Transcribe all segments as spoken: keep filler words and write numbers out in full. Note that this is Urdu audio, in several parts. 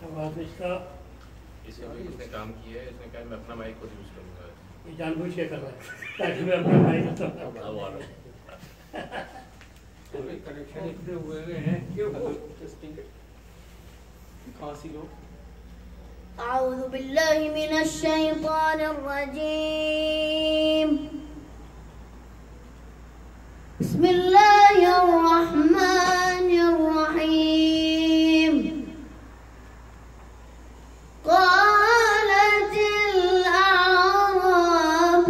इसका इसका भी इसने काम किया है, इसने कहा मैं अपना माइक खुद यूज करूंगा। ये जानबूझ के कर रहा है ताकि मैं अपना माइक कनेक्शन इतने हुए हैं क्यों खांसी लो। أعوذ بالله من الشيطان الرجيم بسم الله الرحمن الرحيم قالت الأعراب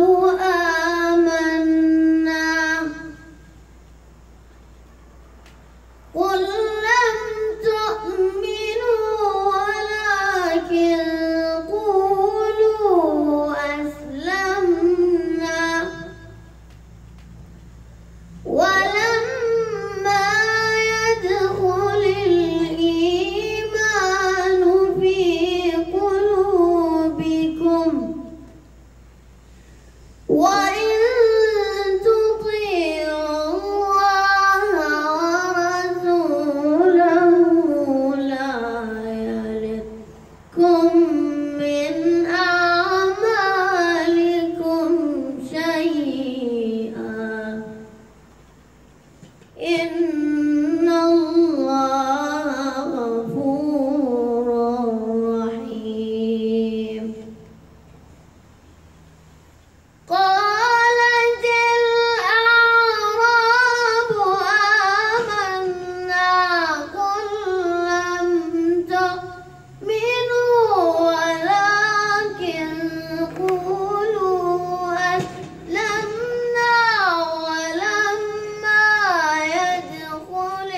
آمنا قل لم تؤمنوا ولكن قولوا أسلمنا ولما يدخل الإيمان في قلوبكم وإن تطيعوا الله ورسوله لا يلدكم من أعمالكم شيئا إن الله غفور رحيم قالت الأعراب آمنا قل لم تؤمنوا ولكن قولوا أسلمنا ولما يدخل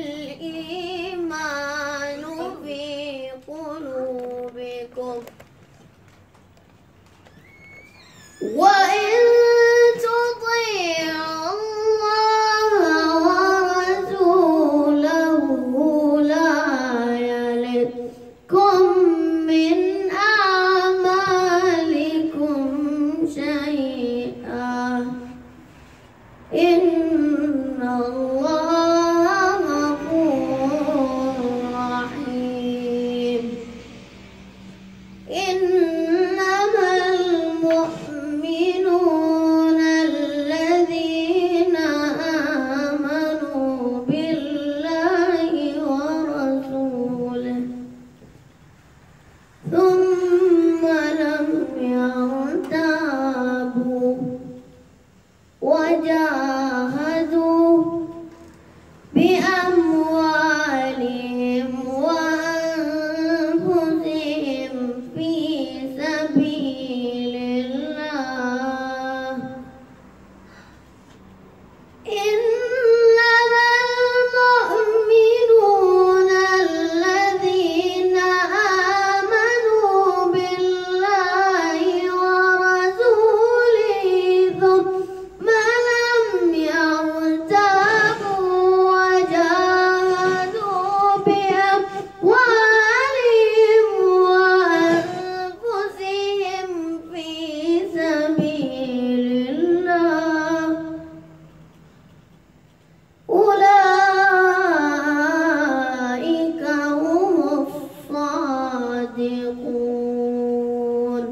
الإيمان في قلوبكم وإن تطيعوا الله ورسوله لا يلدكم من أعمالكم شيئا إن الله غفور رحيم إنما المؤمنون الذين آمنوا بالله ورسوله ثم لم يرتابوا وجاهدوا بأموالهم وأنفسهم في سبيل الله إنما المؤمنون الذين آمنوا بالله ورسوله ثم لم يرتابوا وجاهدوا بأموالهم وأنفسهم في سبيل الله أولئك هم الصادقون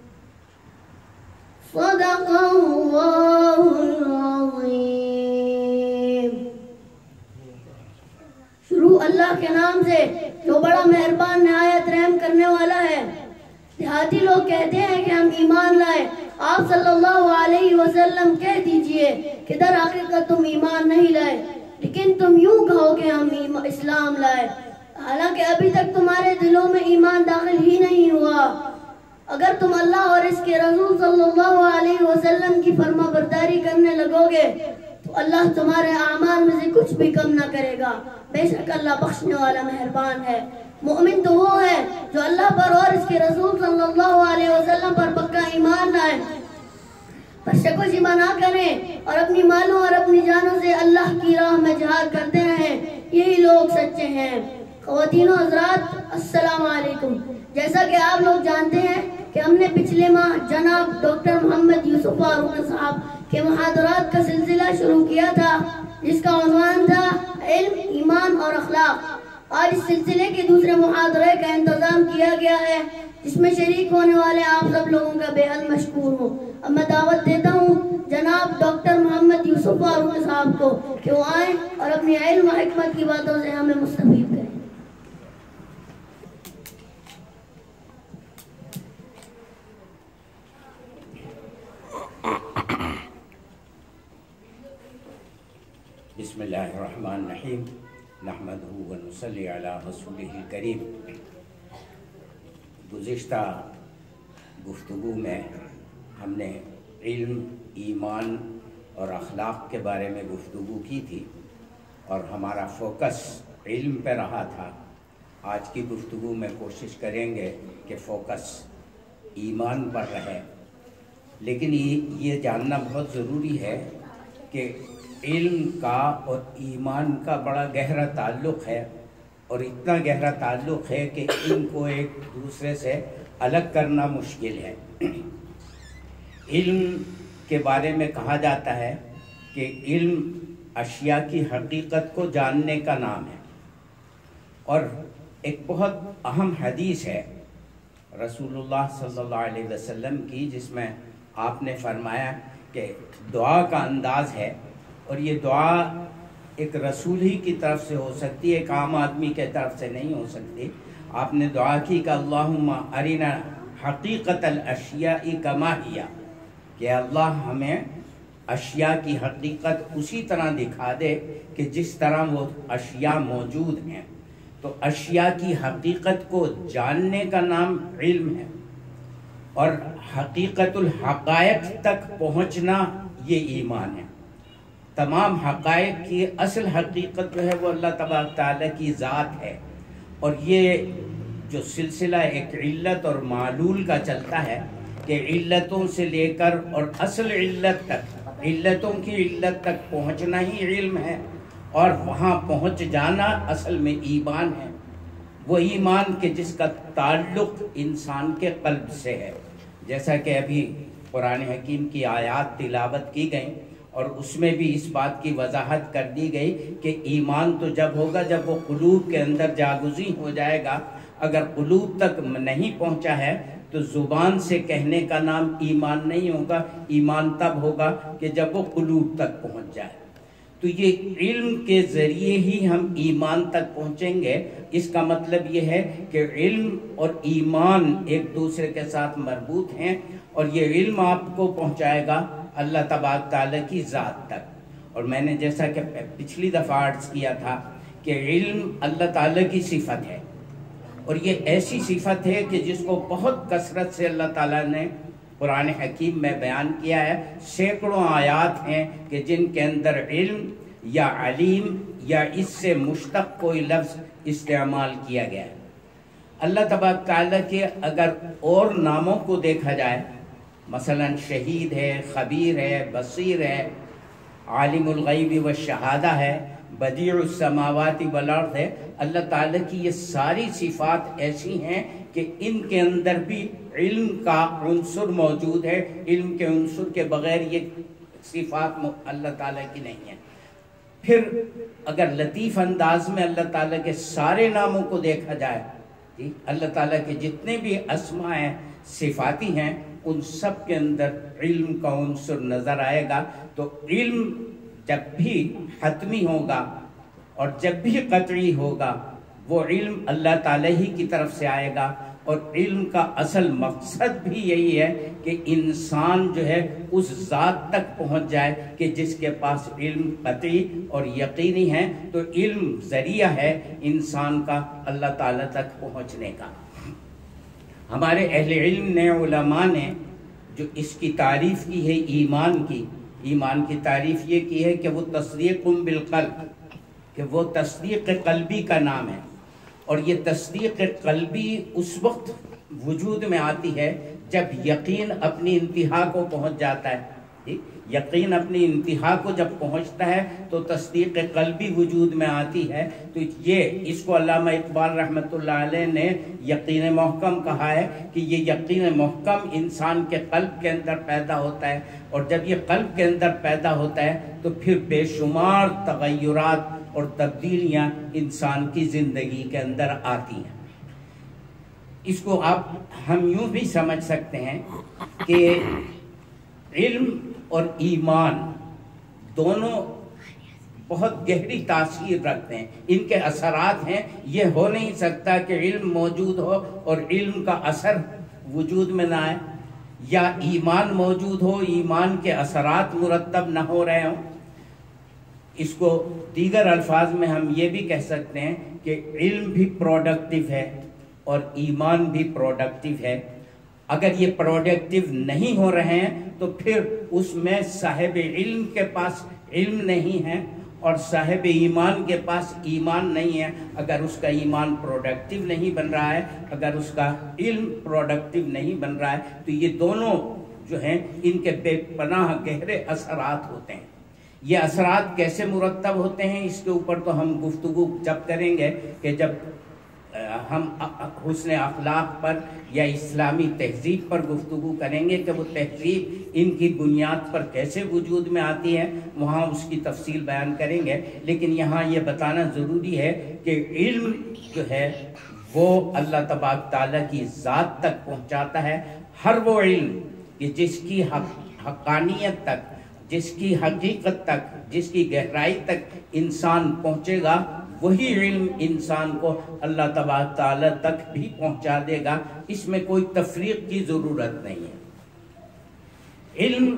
صدق الله العظيم। शुरू अल्लाह के नाम से जो बड़ा मेहरबान नहायत रहम करने वाला है। देहाती लोग कहते हैं कि हम ईमान लाए, आप सल्लल्लाहु अलैहि वसल्लम कह दीजिए कि दर हकीकत तुम ईमान नहीं लाए, लेकिन तुम यूं कहो कि हम ईमा- इस्लाम लाए, हालांकि अभी तक तुम्हारे दिलों में ईमान दाखिल ही नहीं हुआ। अगर तुम अल्लाह और इसके रसूल सल्लल्लाहु अलैहि वसल्लम की फरमाबरदारी करने लगोगे तो अल्लाह तुम्हारे आमाल में से कुछ भी कम ना करेगा। बेशक अल्लाह बख्शने वाला मेहरबान है। मोमिन तो वो है जो अल्लाह पर और इसके रसूल सल्लल्लाहु अलैहि वसल्लम पर पक्का ईमान लाए, पर शक व शिबा ना करें और अपनी मालों और अपनी जानों से अल्लाह की राह में जिहाद करते रहें, यही लोग सच्चे हैं। ख़वातीन और हज़रात, अस्सलाम वालेकुम। जैसा कि आप लोग जानते हैं कि हमने पिछले माह जनाब डॉक्टर मोहम्मद यूसुफ फारूकी साहब के मुहादरात का सिलसिला शुरू किया था, जिसका उन्वान था इल्म, ईमान और अखलाक। आज इस सिलसिले के दूसरे मुहादरे का इंतजार کیا گیا ہے جس میں شریک ہونے والے آپ سب لوگوں کا بے حد مشکور ہوں۔ اب میں دعوت دیتا ہوں جناب ڈاکٹر محمد یوسف فاروقی صاحب کو کہ وہ آئیں اور اپنی علم و حکمت کی باتوں سے ہمیں مستفید کریں۔ بسم اللہ الرحمن الرحیم نحمدہ و نصلی علی رسولہ الکریم۔ گزشتہ گفتگو میں ہم نے علم، ایمان اور اخلاق کے بارے میں گفتگو کی تھی اور ہمارا فوکس علم پہ رہا تھا۔ آج کی گفتگو میں کوشش کریں گے کہ فوکس ایمان پر رہے، لیکن یہ جاننا بہت ضروری ہے کہ علم کا اور ایمان کا بڑا گہرا تعلق ہے، اور اتنا گہرا تعلق ہے کہ ان کو ایک دوسرے سے الگ کرنا مشکل ہے۔ علم کے بارے میں کہا جاتا ہے کہ علم اشیاء کی حقیقت کو جاننے کا نام ہے، اور ایک بہت اہم حدیث ہے رسول اللہ صلی اللہ علیہ وسلم کی، جس میں آپ نے فرمایا کہ دعا کا انداز ہے، اور یہ دعا ایک رسول ہی کی طرف سے ہو سکتی ہے، ایک عام آدمی کے طرف سے نہیں ہو سکتی۔ آپ نے دعا کی کہ اللہم ارنا حقیقت الاشیاء کما ہی، کہ اللہ ہمیں اشیاء کی حقیقت اسی طرح دکھا دے کہ جس طرح وہ اشیاء موجود ہیں۔ تو اشیاء کی حقیقت کو جاننے کا نام علم ہے، اور حقیقت الحقائق تک پہنچنا یہ ایمان ہے۔ تمام حقائق کی اصل حقیقت جو ہے وہ اللہ تبارک تعالیٰ کی ذات ہے، اور یہ جو سلسلہ ایک علت اور معلول کا چلتا ہے کہ علتوں سے لے کر اور اصل علت تک، علتوں کی علت تک پہنچنا ہی علم ہے، اور وہاں پہنچ جانا اصل میں ایمان ہے۔ وہ ایمان کہ جس کا تعلق انسان کے قلب سے ہے، جیسا کہ ابھی قرآن حکیم کی آیات تلاوت کی گئیں، اور اس میں بھی اس بات کی وضاحت کر دی گئی کہ ایمان تو جب ہوگا جب وہ قلوب کے اندر جاگزی ہو جائے گا۔ اگر قلوب تک نہیں پہنچا ہے تو زبان سے کہنے کا نام ایمان نہیں ہوگا۔ ایمان تب ہوگا کہ جب وہ قلوب تک پہنچ جائے۔ تو یہ علم کے ذریعے ہی ہم ایمان تک پہنچیں گے۔ اس کا مطلب یہ ہے کہ علم اور ایمان ایک دوسرے کے ساتھ مربوط ہیں، اور یہ علم آپ کو پہنچائے گا اللہ تبارک تعالیٰ کی ذات تک۔ اور میں نے جیسا کہ پچھلی دفعہ عرض کیا تھا کہ علم اللہ تعالیٰ کی صفت ہے، اور یہ ایسی صفت ہے کہ جس کو بہت کثرت سے اللہ تعالیٰ نے قرآن حکیم میں بیان کیا ہے۔ سینکڑوں آیات ہیں کہ جن کے اندر علم یا علیم یا اس سے مشتق کوئی لفظ استعمال کیا گیا ہے۔ اللہ تبارک تعالیٰ کے اگر اور ناموں کو دیکھا جائے، مثلا شہید ہے، خبیر ہے، بصیر ہے، عالم الغیب والشہادہ ہے، بدیع السماوات والارض ہے، اللہ تعالیٰ کی یہ ساری صفات ایسی ہیں کہ ان کے اندر بھی علم کا عنصر موجود ہے۔ علم کے عنصر کے بغیر یہ صفات اللہ تعالیٰ کی نہیں ہیں۔ پھر اگر لطیف انداز میں اللہ تعالیٰ کے سارے ناموں کو دیکھا جائے، اللہ تعالیٰ کے جتنے بھی اسماء ہیں، صفاتی ہیں، ان سب کے اندر علم کا عنصر نظر آئے گا۔ تو علم جب بھی حتمی ہوگا اور جب بھی قطعی ہوگا، وہ علم اللہ تعالیٰ ہی کی طرف سے آئے گا، اور علم کا اصل مقصد بھی یہی ہے کہ انسان جو ہے اس ذات تک پہنچ جائے کہ جس کے پاس علم قطعی اور یقینی ہے۔ تو علم ذریعہ ہے انسان کا اللہ تعالیٰ تک پہنچنے کا۔ ہمارے اہل علم نے، علماء نے جو اس کی تعریف کی ہے ایمان کی، ایمان کی تعریف یہ کی ہے کہ وہ تصدیق بالقلب، کہ وہ تصدیق قلبی کا نام ہے، اور یہ تصدیق قلبی اس وقت وجود میں آتی ہے جب یقین اپنی انتہا کو پہنچ جاتا ہے۔ یقین اپنی انتہا کو جب پہنچتا ہے تو تصدیق قلبی وجود میں آتی ہے۔ تو یہ اس کو علامہ اقبال رحمۃ اللہ علیہ نے یقین محکم کہا ہے کہ یہ یقین محکم انسان کے قلب کے اندر پیدا ہوتا ہے، اور جب یہ قلب کے اندر پیدا ہوتا ہے تو پھر بے شمار تغیرات اور تبدیلیاں انسان کی زندگی کے اندر آتی ہیں۔ اس کو آپ ہم یوں بھی سمجھ سکتے ہیں کہ علم اور ایمان دونوں بہت گہری تاثیر رکھتے ہیں، ان کے اثرات ہیں. یہ ہو نہیں سکتا کہ علم موجود ہو اور علم کا اثر وجود میں نہ آئے، یا ایمان موجود ہو، ایمان کے اثرات مرتب نہ ہو رہے ہوں. اس کو دیگر الفاظ میں ہم یہ بھی کہہ سکتے ہیں کہ علم بھی پروڈکٹیو ہے اور ایمان بھی پروڈکٹیو ہے. اگر یہ پروڈکٹیو نہیں ہو رہے ہیں تو پھر اس میں صاحب علم کے پاس علم نہیں ہے اور صاحب ایمان کے پاس ایمان نہیں ہے. اگر اس کا ایمان پروڈکٹیو نہیں بن رہا ہے، اگر اس کا علم پروڈکٹیو نہیں بن رہا ہے، تو یہ دونوں جو ہیں ان کے بے پناہ گہرے اثرات ہوتے ہیں. یہ اثرات کیسے مرتب ہوتے ہیں اس کے اوپر تو ہم گفتگو جب کریں گے کہ جب ہم حسن اخلاق پر یا اسلامی تہذیب پر گفتگو کریں گے کہ وہ تہذیب ان کی بنیاد پر کیسے وجود میں آتی ہے، وہاں اس کی تفصیل بیان کریں گے. لیکن یہاں یہ بتانا ضروری ہے کہ علم جو ہے وہ اللہ تبارک تعالیٰ کی ذات تک پہنچاتا ہے. ہر وہ علم کہ جس کی حق حقانیت تک، جس کی حقیقت تک، جس کی گہرائی تک انسان پہنچے گا، وہی علم انسان کو اللہ تبارک تعالیٰ تک بھی پہنچا دے گا. اس میں کوئی تفریق کی ضرورت نہیں ہے. علم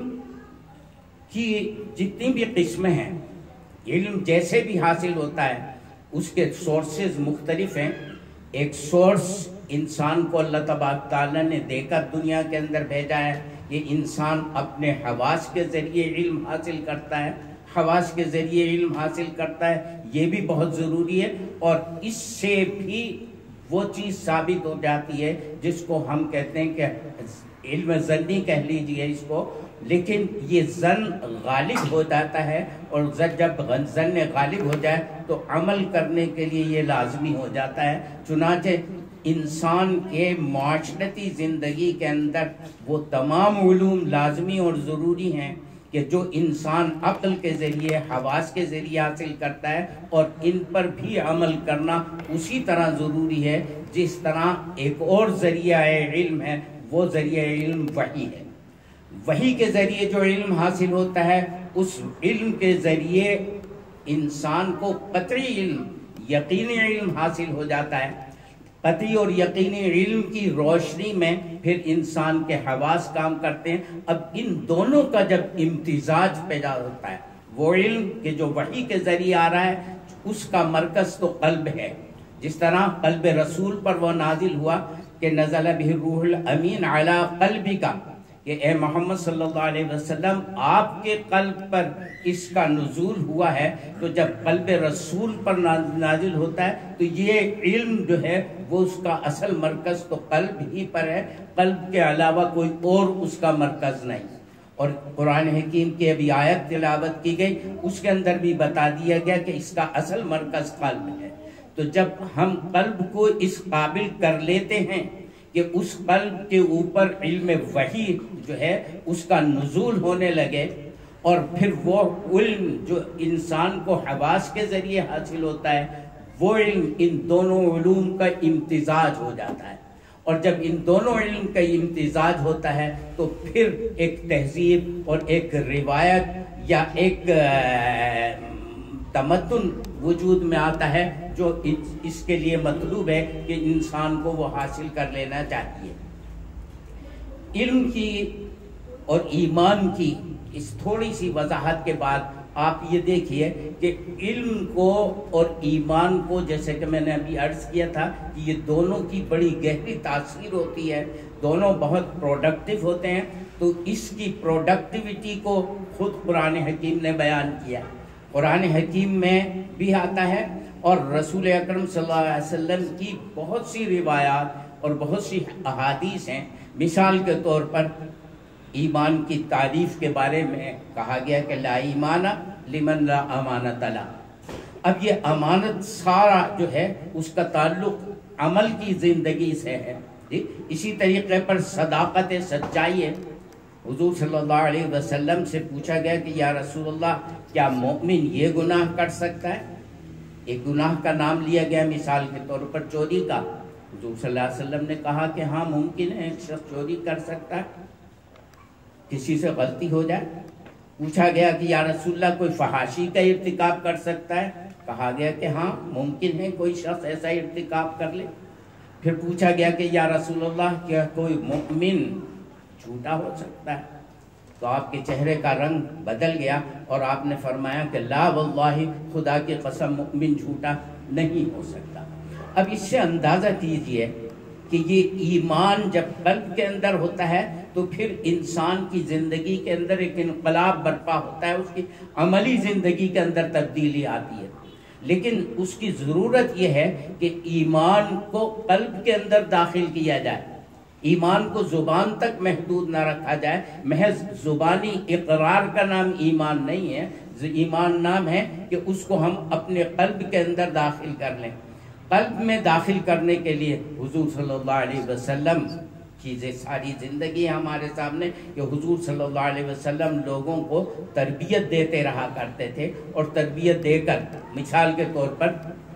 کی جتنی بھی قسمیں ہیں، علم جیسے بھی حاصل ہوتا ہے اس کے سورسز مختلف ہیں. ایک سورس انسان کو اللہ تبارک تعالیٰ نے دے کر دنیا کے اندر بھیجا ہے. یہ انسان اپنے حواس کے ذریعے علم حاصل کرتا ہے، حواس کے ذریعے علم حاصل کرتا ہے. یہ بھی بہت ضروری ہے، اور اس سے بھی وہ چیز ثابت ہو جاتی ہے جس کو ہم کہتے ہیں کہ علم ظنی کہہ لیجئے اس کو. لیکن یہ ظن غالب ہو جاتا ہے، اور جب ظن غالب ہو جائے تو عمل کرنے کے لیے یہ لازمی ہو جاتا ہے. چنانچہ انسان کے معاشرتی زندگی کے اندر وہ تمام علوم لازمی اور ضروری ہیں کہ جو انسان عقل کے ذریعے، حواس کے ذریعے حاصل کرتا ہے، اور ان پر بھی عمل کرنا اسی طرح ضروری ہے جس طرح ایک اور ذریعہ علم ہے، وہ ذریعہ علم وحی ہے. وحی کے ذریعے جو علم حاصل ہوتا ہے، اس علم کے ذریعے انسان کو قطعی علم، یقینی علم حاصل ہو جاتا ہے. قطعی اور یقینی علم کی روشنی میں پھر انسان کے حواس کام کرتے ہیں. اب ان دونوں کا جب امتزاج پیدا ہوتا ہے، وہ علم کہ جو وحی کے ذریعے آ رہا ہے اس کا مرکز تو قلب ہے. جس طرح قلب رسول پر وہ نازل ہوا کہ نزل بہ الروح الامین علی قلبک، کہ اے محمد صلی اللہ علیہ وسلم آپ کے قلب پر اس کا نزول ہوا ہے. تو جب قلب رسول پر نازل ہوتا ہے تو یہ علم جو ہے وہ اس کا اصل مرکز تو قلب ہی پر ہے، قلب کے علاوہ کوئی اور اس کا مرکز نہیں. اور قرآن حکیم کی ابھی آیت تلاوت کی گئی، اس کے اندر بھی بتا دیا گیا کہ اس کا اصل مرکز قلب ہے. تو جب ہم قلب کو اس قابل کر لیتے ہیں کہ اس قلب کے اوپر علم وحی جو ہے اس کا نزول ہونے لگے، اور پھر وہ علم جو انسان کو حواس کے ذریعے حاصل ہوتا ہے، وہ علم ان دونوں علوم کا امتزاج ہو جاتا ہے. اور جب ان دونوں علم کا امتزاج ہوتا ہے تو پھر ایک تہذیب اور ایک روایت یا ایک تمدن وجود میں آتا ہے جو اس کے لیے مطلوب ہے کہ انسان کو وہ حاصل کر لینا چاہیے. علم کی اور ایمان کی اس تھوڑی سی وضاحت کے بعد آپ یہ دیکھیے کہ علم کو اور ایمان کو، جیسے کہ میں نے ابھی عرض کیا تھا کہ یہ دونوں کی بڑی گہری تاثیر ہوتی ہے، دونوں بہت پروڈکٹیو ہوتے ہیں. تو اس کی پروڈکٹیوٹی کو خود قرآن حکیم نے بیان کیا. قرآن حکیم میں بھی آتا ہے، اور رسول اکرم صلی اللہ علیہ وسلم کی بہت سی روایات اور بہت سی احادیث ہیں. مثال کے طور پر ایمان کی تعریف کے بارے میں کہا گیا کہ لا ایمان لمن لا امانت له. اب یہ امانت سارا جو ہے اس کا تعلق عمل کی زندگی سے ہے. اسی طریقے پر صداقت، سچائی ہے. حضور صلی اللہ علیہ وسلم سے پوچھا گیا کہ یا رسول اللہ کیا مومن یہ گناہ کر سکتا ہے؟ ایک گناہ کا نام لیا گیا مثال کے طور پر چوری کا. حضور صلی اللہ علیہ وسلم نے کہا کہ ہاں ممکن ہے ایک شخص چوری کر سکتا ہے، کسی سے غلطی ہو جائے۔ پوچھا گیا کہ یا رسول اللہ کوئی فحاشی کا ارتکاب کر سکتا ہے؟ کہا گیا کہ ہاں ممکن ہے کوئی شخص ایسا ارتکاب کر لے۔ پھر پوچھا گیا کہ یا رسول اللہ کیا کوئی مؤمن جھوٹا ہو سکتا ہے؟ تو آپ کے چہرے کا رنگ بدل گیا اور آپ نے فرمایا کہ لا واللہ، خدا کی قسم مؤمن جھوٹا نہیں ہو سکتا۔ اب اس سے اندازہ کیجئے کہ یہ ایمان جب قلب کے اندر ہوتا ہے تو پھر انسان کی زندگی کے اندر ایک انقلاب برپا ہوتا ہے، اس کی عملی زندگی کے اندر تبدیلی آتی ہے۔ لیکن اس کی ضرورت یہ ہے کہ ایمان کو قلب کے اندر داخل کیا جائے، ایمان کو زبان تک محدود نہ رکھا جائے۔ محض زبانی اقرار کا نام ایمان نہیں ہے، ایمان نام ہے کہ اس کو ہم اپنے قلب کے اندر داخل کر لیں۔ قلب میں داخل کرنے کے لیے حضور صلی اللہ علیہ وسلم چیزیں ساری زندگی ہمارے سامنے کہ حضور صلی اللہ علیہ وسلم لوگوں کو تربیت دیتے رہا کرتے تھے، اور تربیت دے کر مثال کے طور پر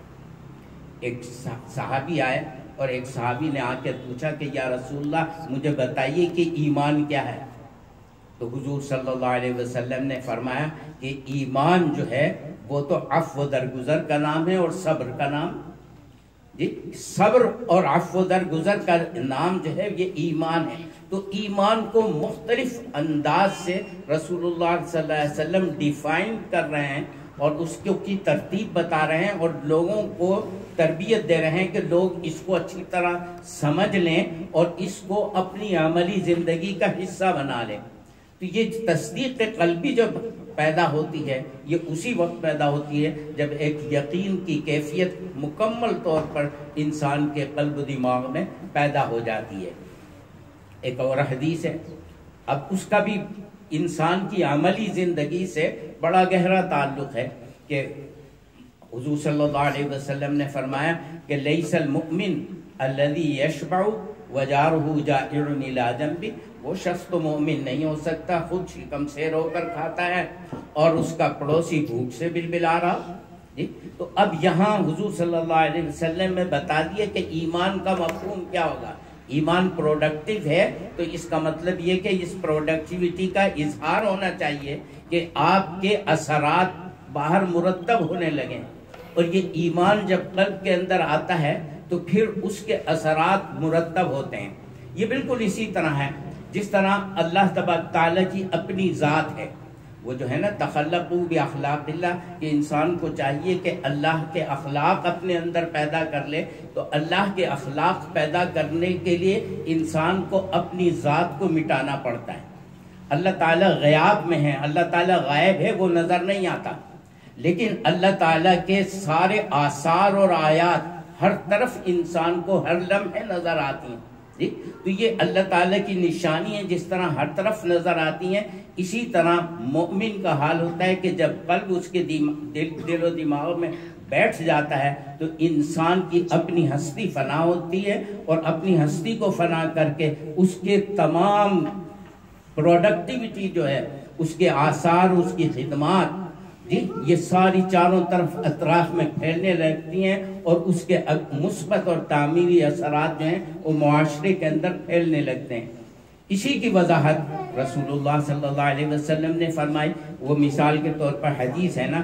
ایک صحابی آئے اور ایک صحابی نے آ کے پوچھا کہ یا رسول اللہ مجھے بتائیے کہ ایمان کیا ہے؟ تو حضور صلی اللہ علیہ وسلم نے فرمایا کہ ایمان جو ہے وہ تو عفو درگزر کا نام ہے اور صبر کا نام، جی صبر اور عفو درگزر کا نام جو ہے یہ ایمان ہے۔ تو ایمان کو مختلف انداز سے رسول اللہ صلی اللہ علیہ وسلم ڈیفائن کر رہے ہیں اور اس کی ترتیب بتا رہے ہیں اور لوگوں کو تربیت دے رہے ہیں کہ لوگ اس کو اچھی طرح سمجھ لیں اور اس کو اپنی عملی زندگی کا حصہ بنا لیں۔ تو یہ تصدیق قلبی جب پیدا ہوتی ہے یہ اسی وقت پیدا ہوتی ہے جب ایک یقین کی کیفیت مکمل طور پر انسان کے قلب و دماغ میں پیدا ہو جاتی ہے۔ ایک اور حدیث ہے، اب اس کا بھی انسان کی عملی زندگی سے بڑا گہرا تعلق ہے کہ حضور صلی اللہ علیہ وسلم نے فرمایا کہ لیس المؤمن الذی یشبع وجارہ جائع الی جنبہ، وہ شخص تو مومن نہیں ہو سکتا خود شکم سیر ہو کر کھاتا ہے اور اس کا پڑوسی بھوک سے بلبلا رہا۔ جی تو اب یہاں حضور صلی اللہ علیہ وسلم نے بتا دیا کہ ایمان کا مفہوم کیا ہوگا۔ ایمان پروڈکٹیو ہے تو اس کا مطلب یہ کہ اس پروڈکٹیوٹی کا اظہار ہونا چاہیے کہ آپ کے اثرات باہر مرتب ہونے لگیں، اور یہ ایمان جب قلب کے اندر آتا ہے تو پھر اس کے اثرات مرتب ہوتے ہیں۔ یہ بالکل اسی طرح ہے جس طرح اللہ تبارک تعالیٰ کی اپنی ذات ہے، وہ جو ہے نا تخلقوا باخلاق اللہ، کہ انسان کو چاہیے کہ اللہ کے اخلاق اپنے اندر پیدا کر لے۔ تو اللہ کے اخلاق پیدا کرنے کے لیے انسان کو اپنی ذات کو مٹانا پڑتا ہے۔ اللہ تعالیٰ غیاب میں ہے، اللہ تعالیٰ غائب ہے، وہ نظر نہیں آتا، لیکن اللہ تعالیٰ کے سارے آثار اور آیات ہر طرف انسان کو ہر لمحے نظر آتی ہیں۔ جی تو یہ اللہ تعالیٰ کی نشانی ہے، جس طرح ہر طرف نظر آتی ہیں اسی طرح مومن کا حال ہوتا ہے کہ جب قلب اس کے دل, دل و دماغ میں بیٹھ جاتا ہے تو انسان کی اپنی ہستی فنا ہوتی ہے، اور اپنی ہستی کو فنا کر کے اس کے تمام پروڈکٹیوٹی جو ہے، اس کے آثار، اس کی خدمات، جی یہ ساری چاروں طرف اطراف میں پھیلنے لگتی ہیں، اور اس کے مثبت اور تعمیری اثرات جو ہیں وہ معاشرے کے اندر پھیلنے لگتے ہیں۔ اسی کی وضاحت رسول اللہ صلی اللہ علیہ وسلم نے فرمائی، وہ مثال کے طور پر حدیث ہے نا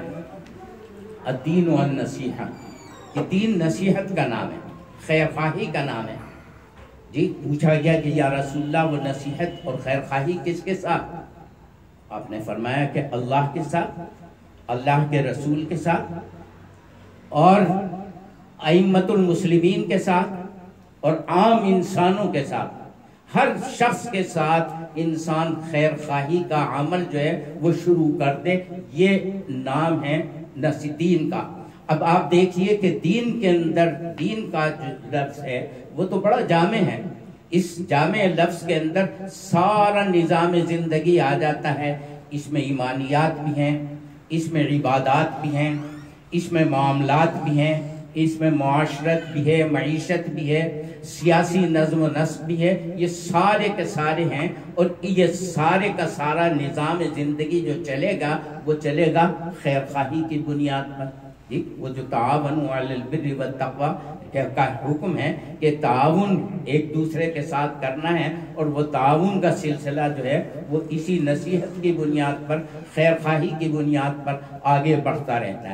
الدین والنصیحہ، کہ دین نصیحت کا نام ہے، خیر خواہی کا نام ہے۔ جی پوچھا گیا کہ یا رسول اللہ وہ نصیحت اور خیر خواہی کس کے ساتھ؟ آپ نے فرمایا کہ اللہ کے ساتھ، اللہ کے رسول کے ساتھ، اور ائمۃ المسلمین کے ساتھ، اور عام انسانوں کے ساتھ۔ ہر شخص کے ساتھ انسان خیر خواہی کا عمل جو ہے وہ شروع کر دے، یہ نام ہے دین کا۔ اب آپ دیکھیے کہ دین کے اندر دین کا جو لفظ ہے وہ تو بڑا جامع ہے، اس جامع لفظ کے اندر سارا نظام زندگی آ جاتا ہے۔ اس میں ایمانیات بھی ہیں، اس میں عبادات بھی ہیں، اس میں معاملات بھی ہیں، اس میں معاشرت بھی ہے، معیشت بھی ہے، سیاسی نظم و نسق بھی ہے، یہ سارے کے سارے ہیں، اور یہ سارے کا سارا نظام زندگی جو چلے گا وہ چلے گا خیر خواہی کی بنیاد پر۔ وہ جو تعاونوا علی البر والتقوی، کہ کا حکم ہے کہ تعاون ایک دوسرے کے ساتھ کرنا ہے، اور وہ تعاون کا سلسلہ جو ہے وہ اسی نصیحت کی بنیاد پر، خیر خواہی کی بنیاد پر آگے بڑھتا رہتا ہے۔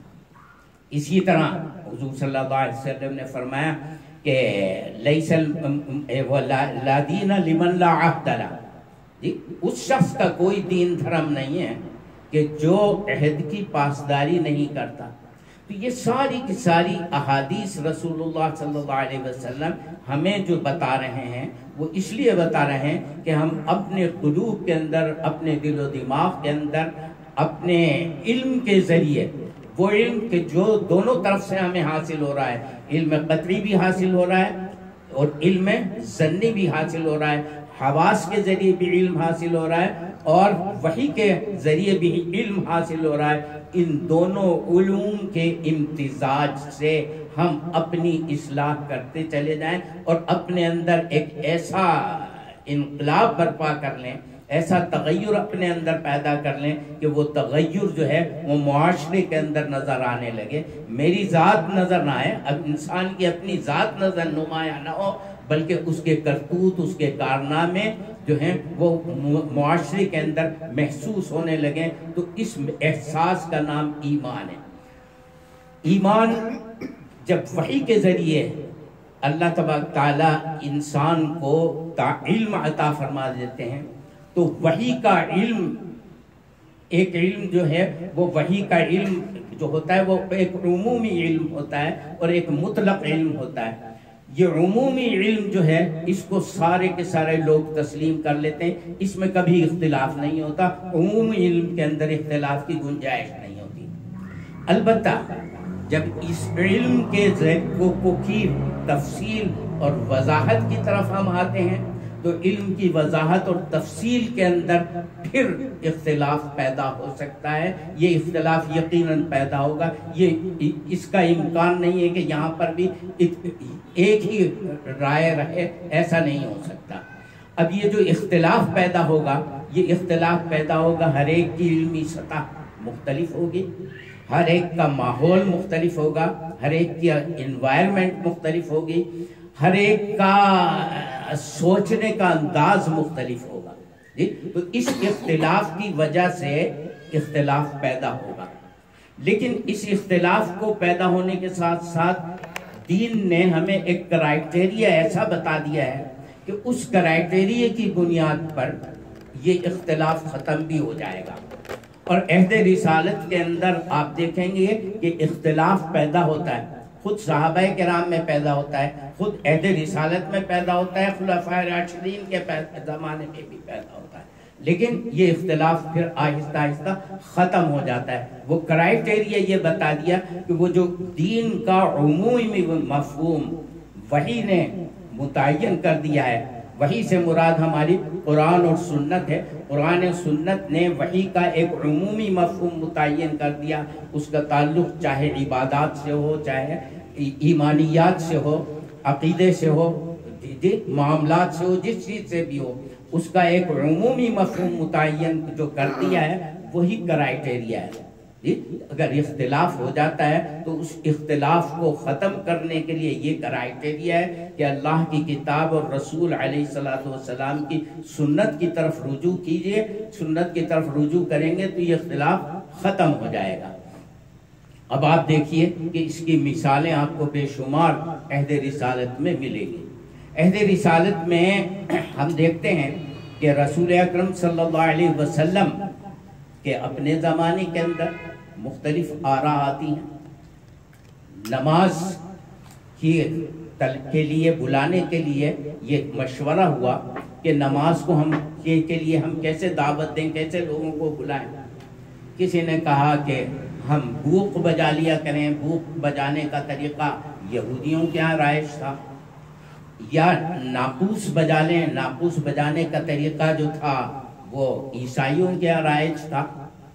اسی طرح حضور صلی اللہ علیہ وسلم نے فرمایا کہ لیس لا دین لمن لا عہد لہ، جی اس شخص کا کوئی دین دھرم نہیں ہے کہ جو عہد کی پاسداری نہیں کرتا۔ تو یہ ساری کی ساری احادیث رسول اللہ صلی اللہ علیہ وسلم ہمیں جو بتا رہے ہیں وہ اس لیے بتا رہے ہیں کہ ہم اپنے قلوب کے اندر، اپنے دل و دماغ کے اندر، اپنے علم کے ذریعے، وہ علم کہ جو دونوں طرف سے ہمیں حاصل ہو رہا ہے، علم قطعی بھی حاصل ہو رہا ہے اور علم ظنی بھی حاصل ہو رہا ہے، حواس کے ذریعے بھی علم حاصل ہو رہا ہے اور وحی کے ذریعے بھی علم حاصل ہو رہا ہے۔ ان دونوں علوم کے امتزاج سے ہم اپنی اصلاح کرتے چلے جائیں اور اپنے اندر ایک ایسا انقلاب برپا کر لیں، ایسا تغیر اپنے اندر پیدا کر لیں کہ وہ تغیر جو ہے وہ معاشرے کے اندر نظر آنے لگے، میری ذات نظر نہ آئے، اب انسان کی اپنی ذات نظر نمایاں نہ ہو، بلکہ اس کے کرتوت، اس کے کارنامے جو ہیں وہ معاشرے کے اندر محسوس ہونے لگیں۔ تو اس احساس کا نام ایمان ہے۔ ایمان جب وحی کے ذریعے اللہ تبارک تعالیٰ انسان کو علم عطا فرما دیتے ہیں تو وحی کا علم، ایک علم جو ہے وہ وحی کا علم جو ہوتا ہے وہ ایک عمومی علم ہوتا ہے اور ایک مطلق علم ہوتا ہے۔ یہ عمومی علم جو ہے اس کو سارے کے سارے لوگ تسلیم کر لیتے ہیں، اس میں کبھی اختلاف نہیں ہوتا، عمومی علم کے اندر اختلاف کی گنجائش نہیں ہوتی۔ البتہ جب اس علم کے کو کی تفصیل اور وضاحت کی طرف ہم آتے ہیں تو علم کی وضاحت اور تفصیل کے اندر پھر اختلاف پیدا ہو سکتا ہے۔ یہ اختلاف یقیناً پیدا ہوگا، یہ اس کا امکان نہیں ہے کہ یہاں پر بھی ایک ہی رائے رہے، ایسا نہیں ہو سکتا۔ اب یہ جو اختلاف پیدا ہوگا، یہ اختلاف پیدا ہوگا، ہر ایک کی علمی سطح مختلف ہوگی، ہر ایک کا ماحول مختلف ہوگا، ہر ایک کی انوائرمنٹ مختلف ہوگی، ہر ایک کا سوچنے کا انداز مختلف ہوگا، جی تو اس اختلاف کی وجہ سے اختلاف پیدا ہوگا۔ لیکن اس اختلاف کو پیدا ہونے کے ساتھ ساتھ دین نے ہمیں ایک کرائٹیریا ایسا بتا دیا ہے کہ اس کرائٹیریا کی بنیاد پر یہ اختلاف ختم بھی ہو جائے گا۔ اور عہد رسالت کے اندر آپ دیکھیں گے کہ اختلاف پیدا ہوتا ہے، خود صحابہ کرام میں پیدا ہوتا ہے، خود عہد رسالت میں پیدا ہوتا ہے، خلفائے راشدین کے زمانے میں بھی پیدا ہوتا ہے، لیکن یہ اختلاف پھر آہستہ آہستہ ختم ہو جاتا ہے۔ وہ کرائٹیریا یہ بتا دیا کہ وہ جو دین کا عمومی مفہوم وحی نے متعین کر دیا ہے، وحی سے مراد ہماری قرآن اور سنت ہے، قرآن و سنت نے وحی کا ایک عمومی مفہوم متعین کر دیا، اس کا تعلق چاہے عبادات سے ہو، چاہے ایمانیات سے ہو، عقیدے سے ہو، معاملات سے ہو، جس چیز سے بھی ہو، اس کا ایک عمومی مفہوم متعین جو کر دیا ہے وہی کرائٹیریا ہے۔ اگر اختلاف ہو جاتا ہے تو اس اختلاف کو ختم کرنے کے لیے یہ کرائٹیریا ہے کہ اللہ کی کتاب اور رسول علیہ الصلوۃ والسلام کی سنت کی طرف رجوع کیجئے، سنت کی طرف رجوع کریں گے تو یہ اختلاف ختم ہو جائے گا۔ اب آپ دیکھیے کہ اس کی مثالیں آپ کو بے شمار عہد رسالت میں ملے گی۔ عہد رسالت میں ہم دیکھتے ہیں کہ رسول اکرم صلی اللہ علیہ وسلم کے اپنے زمانے کے اندر مختلف آراء آتی ہیں، نماز کی کے لیے بلانے کے لیے یہ مشورہ ہوا کہ نماز کو ہم کے لیے ہم کیسے دعوت دیں، کیسے لوگوں کو بلائیں۔ کسی نے کہا کہ ہم بوق بجا لیا کریں، بوق بجانے کا طریقہ یہودیوں کے یہاں رائج تھا، یا ناقوس بجا لیں، ناقوس بجانے کا طریقہ جو تھا وہ عیسائیوں کے یہاں رائج تھا۔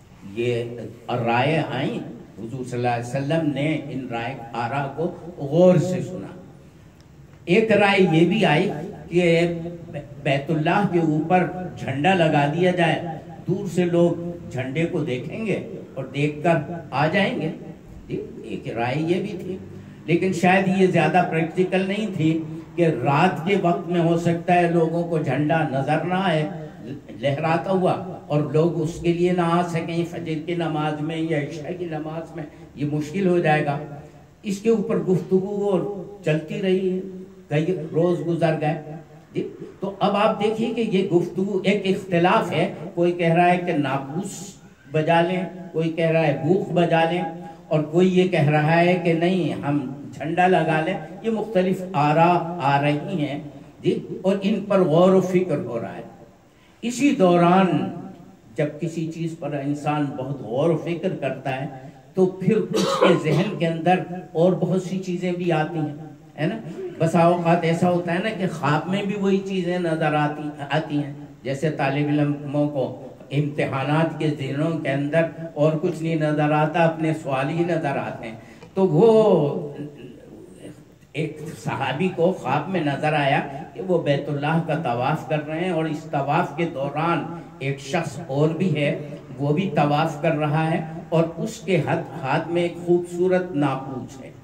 یہ رائے آئیں، حضور صلی اللہ علیہ وسلم نے ان رائے آراء کو غور سے سنا۔ ایک رائے یہ بھی آئی کہ بیت اللہ کے اوپر جھنڈا لگا دیا جائے، دور سے لوگ جھنڈے کو دیکھیں گے اور دیکھ کر آ جائیں گے، ایک رائے یہ بھی تھی۔ لیکن شاید یہ زیادہ پریکٹیکل نہیں تھی کہ رات کے وقت میں ہو سکتا ہے لوگوں کو جھنڈا نظر نہ آئے لہراتا ہوا اور لوگ اس کے لیے نہ آ سکیں فجر کی نماز میں یا عشاء کی نماز میں، یہ مشکل ہو جائے گا۔ اس کے اوپر گفتگو اور چلتی رہی، کئی روز گزر گئے جی۔ تو اب آپ دیکھیے کہ یہ گفتگو ایک اختلاف ہے، کوئی کہہ رہا ہے کہ ناقوس بجا لیں، کوئی کہہ رہا ہے بوق بجا لیں، اور کوئی یہ کہہ رہا ہے کہ نہیں ہم جھنڈا لگا لیں۔ یہ مختلف آراء آ رہی ہیں جی، اور ان پر غور و فکر ہو رہا ہے۔ اسی دوران جب کسی چیز پر انسان بہت غور و فکر کرتا ہے تو پھر اس کے ذہن کے اندر اور بہت سی چیزیں بھی آتی ہیں، ہے نا۔ بسا اوقات ایسا ہوتا ہے نا کہ خواب میں بھی وہی چیزیں نظر آتی آتی ہیں، جیسے طالب علموں کو امتحانات کے دنوں کے اندر اور کچھ نہیں نظر آتا، اپنے سوال ہی نظر آتے ہیں۔ تو وہ ایک صحابی کو خواب میں نظر آیا کہ وہ بیت اللہ کا طواف کر رہے ہیں، اور اس طواف کے دوران ایک شخص اور بھی ہے، وہ بھی طواف کر رہا ہے، اور اس کے ہاتھ میں ایک خوبصورت ناقوس ہے۔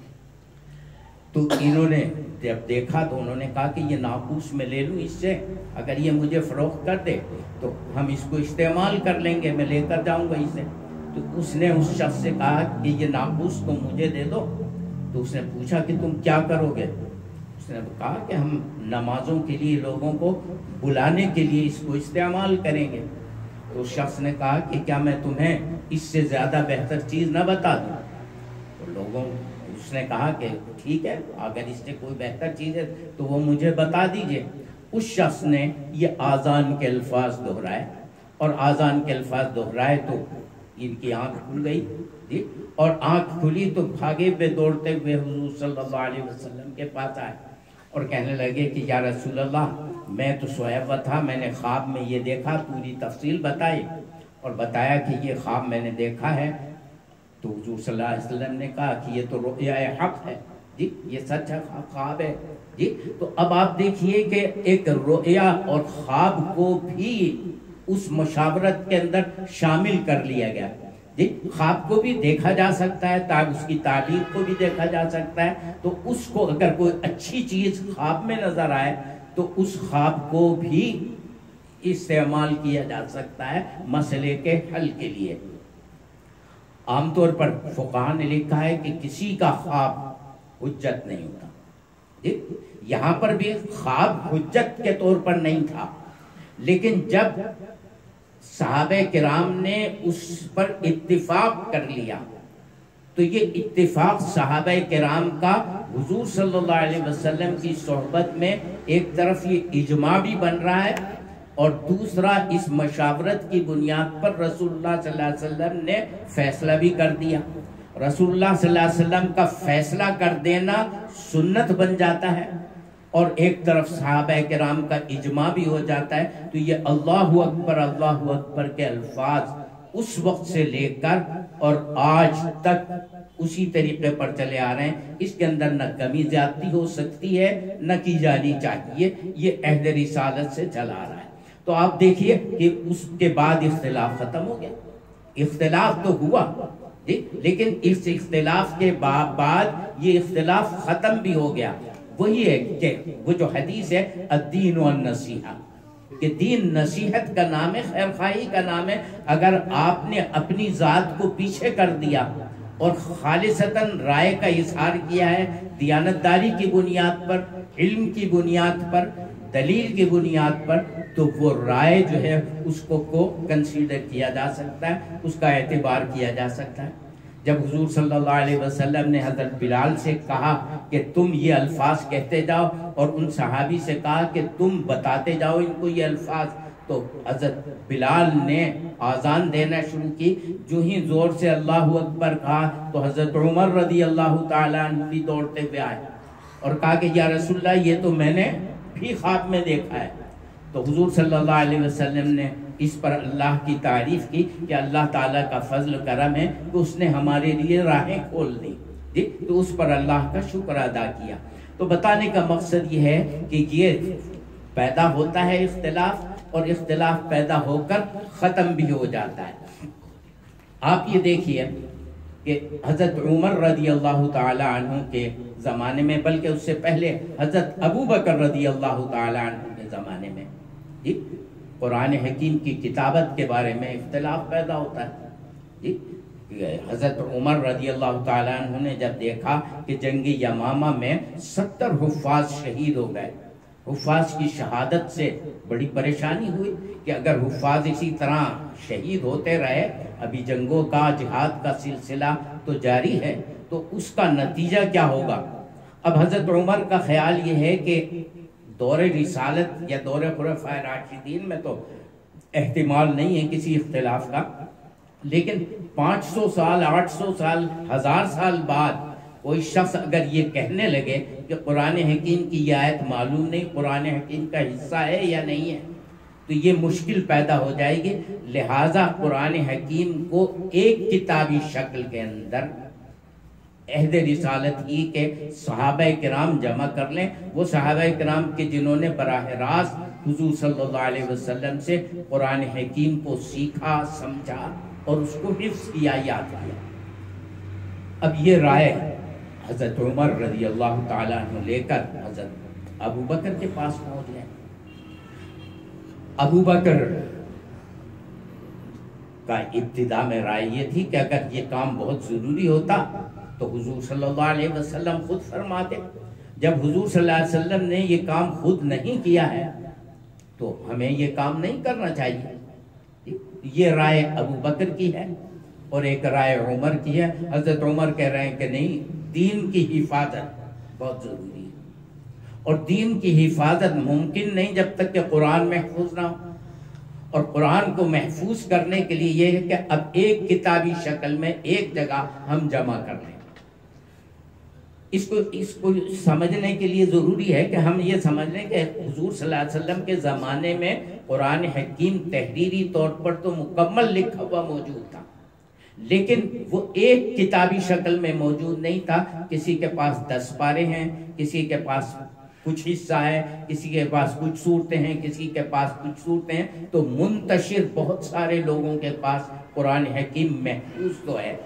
تو انہوں نے جب دیکھا تو انہوں نے کہا کہ یہ ناقوس میں لے لوں اس سے، اگر یہ مجھے فروخت کر دے تو ہم اس کو استعمال کر لیں گے، میں لے کر جاؤں گا اسے۔ تو اس نے اس شخص سے کہا کہ یہ ناقوس تم مجھے دے دو۔ تو اس نے پوچھا کہ تم کیا کرو گے؟ اس نے کہا کہ ہم نمازوں کے لیے لوگوں کو بلانے کے لیے اس کو استعمال کریں گے۔ تو اس شخص نے کہا کہ کیا میں تمہیں اس سے زیادہ بہتر چیز نہ بتا دوں؟ تو لوگوں اس نے کہا کہ ٹھیک ہے، اگر اس سے کوئی بہتر چیز ہے تو وہ مجھے بتا دیجئے۔ اس شخص نے یہ آذان کے الفاظ دہرائے، اور آذان کے الفاظ دہرائے تو ان کی آنکھ کھل گئی جی، اور آنکھ کھلی تو بھاگے ہوئے دوڑتے ہوئے حضور صلی اللہ علیہ وسلم کے پاس آئے اور کہنے لگے کہ یا رسول اللہ، میں تو سویا ہوا تھا، میں نے خواب میں یہ دیکھا، پوری تفصیل بتائی اور بتایا کہ یہ خواب میں نے دیکھا ہے۔ تو حضور صلی اللہ علیہ وسلم نے کہا کہ یہ تو رؤیا حق ہے جی، یہ سچ ہے، خواب ہے جی۔ تو اب آپ دیکھیے کہ ایک رؤیا اور خواب کو بھی اس مشاورت کے اندر شامل کر لیا گیا جی۔ خواب کو بھی دیکھا جا سکتا ہے، تاکہ اس کی تعبیر کو بھی دیکھا جا سکتا ہے، تو اس کو اگر کوئی اچھی چیز خواب میں نظر آئے تو اس خواب کو بھی استعمال کیا جا سکتا ہے مسئلے کے حل کے لیے۔ عام طور پر فقہاء نے لکھا ہے کہ کسی کا خواب حجت نہیں ہوتا جی۔ یہاں پر بھی خواب حجت کے طور پر نہیں تھا، لیکن جب صحابہ کرام نے اس پر اتفاق کر لیا تو یہ اتفاق صحابہ کرام کا حضور صلی اللہ علیہ وسلم کی صحبت میں ایک طرف یہ اجماع بھی بن رہا ہے، اور دوسرا اس مشاورت کی بنیاد پر رسول اللہ صلی اللہ علیہ وسلم نے فیصلہ بھی کر دیا۔ رسول اللہ صلی اللہ علیہ وسلم کا فیصلہ کر دینا سنت بن جاتا ہے، اور ایک طرف صحابہ کرام کا اجماع بھی ہو جاتا ہے، تو یہ اللہ اکبر اللہ اکبر کے الفاظ اس وقت سے لے کر اور آج تک اسی طریقے پر چلے آ رہے ہیں۔ اس کے اندر نہ کمی زیادتی ہو سکتی ہے، نہ کی جانی چاہیے، یہ عہد رسالت سے چلا آ رہا ہے۔ تو آپ دیکھیے کہ اس کے بعد اختلاف ختم ہو گیا۔ اختلاف تو ہوا جی، لیکن اس اختلاف کے بعد یہ اختلاف ختم بھی ہو گیا۔ وہی ہے کہ وہ جو حدیث ہے الدین والنصیحہ، کہ دین نصیحت کا نام ہے، خیر خواہی کا نام ہے۔ اگر آپ نے اپنی ذات کو پیچھے کر دیا اور خالصتاً رائے کا اظہار کیا ہے دیانتداری کی بنیاد پر، علم کی بنیاد پر، دلیل کی بنیاد پر، تو وہ رائے جو ہے اس کو کو کنسیڈر کیا جا سکتا ہے، اس کا اعتبار کیا جا سکتا ہے۔ جب حضور صلی اللہ علیہ وسلم نے حضرت بلال سے کہا کہ تم یہ الفاظ کہتے جاؤ، اور ان صحابی سے کہا کہ تم بتاتے جاؤ ان کو یہ الفاظ، تو حضرت بلال نے آذان دینا شروع کی۔ جو ہی زور سے اللہ اکبر کہا تو حضرت عمر رضی اللہ تعالیٰ عنہ بھی دوڑتے ہوئے آئے اور کہا کہ یا رسول اللہ، یہ تو میں نے بھی خواب میں دیکھا ہے۔ تو حضور صلی اللہ علیہ وسلم نے اس پر اللہ کی تعریف کی کہ اللہ تعالیٰ کا فضل کرم ہے کہ اس نے ہمارے لیے راہیں کھول دی جی، تو اس پر اللہ کا شکر ادا کیا۔ تو بتانے کا مقصد یہ ہے کہ یہ پیدا ہوتا ہے اختلاف، اور اختلاف پیدا ہو کر ختم بھی ہو جاتا ہے۔ آپ یہ دیکھیے کہ حضرت عمر رضی اللہ تعالی عنہ کے زمانے میں، بلکہ اس سے پہلے حضرت ابو بکر رضی اللہ تعالی عنہ کے زمانے میں جی قرآن حکیم کی کتابت کے بارے میں اختلاف پیدا ہوتا ہے جی حضرت عمر رضی اللہ تعالیٰ عنہ نے جب دیکھا کہ جنگ یمامہ میں ستر حفاظ شہید ہو گئے، حفاظ کی شہادت سے بڑی پریشانی ہوئی کہ اگر حفاظ اسی طرح شہید ہوتے رہے، ابھی جنگوں کا جہاد کا سلسلہ تو جاری ہے، تو اس کا نتیجہ کیا ہوگا۔ اب حضرت عمر کا خیال یہ ہے کہ دور رسالت یا دور خلفائے راشدین میں تو احتمال نہیں ہے کسی اختلاف کا، لیکن پانچ سو سال آٹھ سو سال ہزار سال بعد کوئی شخص اگر یہ کہنے لگے کہ قرآن حکیم کی یہ آیت معلوم نہیں قرآن حکیم کا حصہ ہے یا نہیں ہے، تو یہ مشکل پیدا ہو جائے گی۔ لہٰذا قرآن حکیم کو ایک کتابی شکل کے اندر عہد رسالت ہی کے صحابہ کرام جمع کر لیں، وہ صحابہ کرام کے جنہوں نے براہ راست حضور صلی اللہ علیہ وسلم سے قرآن حکیم کو سیکھا، سمجھا اور اس کو حفظ کیا، یاد کیا۔ اب یہ رائے حضرت عمر رضی اللہ تعالیٰ عنہ لے کر حضرت ابو بکر کے پاس پہنچ گئے۔ ابو بکر کا ابتدا میں رائے یہ تھی کہ اگر یہ کام بہت ضروری ہوتا تو حضور صلی اللہ علیہ وسلم خود فرماتے، جب حضور صلی اللہ علیہ وسلم نے یہ کام خود نہیں کیا ہے تو ہمیں یہ کام نہیں کرنا چاہیے۔ یہ رائے ابو بکر کی ہے اور ایک رائے عمر کی ہے۔ حضرت عمر کہہ رہے ہیں کہ نہیں، دین کی حفاظت بہت ضروری ہے، اور دین کی حفاظت ممکن نہیں جب تک کہ قرآن محفوظ نہ ہو، اور قرآن کو محفوظ کرنے کے لیے یہ ہے کہ اب ایک کتابی شکل میں ایک جگہ ہم جمع کر لیں۔ اس کو اس کو سمجھنے کے لیے ضروری ہے کہ ہم یہ سمجھ لیں کہ حضور صلی اللہ علیہ وسلم کے زمانے میں قرآن حکیم تحریری طور پر تو مکمل لکھا ہوا موجود تھا، لیکن وہ ایک کتابی شکل میں موجود نہیں تھا۔ کسی کے پاس دس پارے ہیں، کسی کے پاس کچھ حصہ ہے، کسی کے پاس کچھ صورتیں ہیں، کسی کے پاس کچھ صورتیں ہیں، تو منتشر بہت سارے لوگوں کے پاس قرآن حکیم محفوظ تو ہے،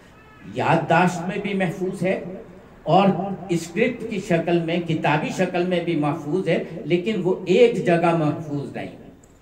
یادداشت میں بھی محفوظ ہے اور اسکرپٹ کی شکل میں، کتابی شکل میں بھی محفوظ ہے، لیکن وہ ایک جگہ محفوظ نہیں۔